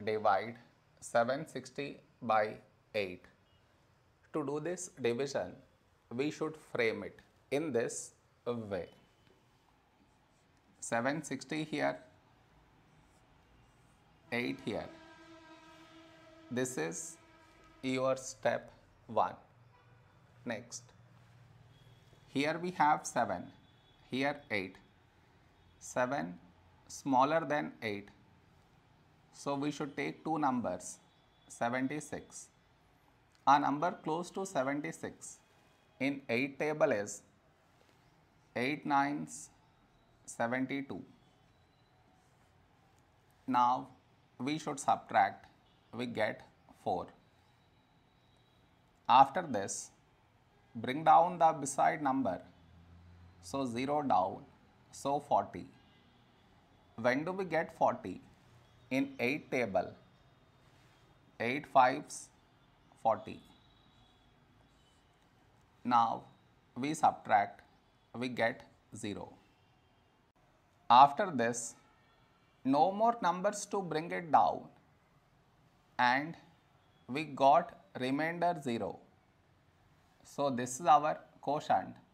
divide 760 by 8. To do this division, we should frame it in this way. 760 here, 8 here. This is your step 1. Next, here we have 7, here 8. 7 smaller than 8. So we should take two numbers, 76. A number close to 76 in 8 table is 8 9s 72. Now we should subtract, we get 4. After this, bring down the beside number, so 0 down, so 40. When do we get 40? In 8 table, 8 5s 40. Now we subtract, we get 0. After this, no more numbers to bring it down, and we got remainder 0. So this is our quotient.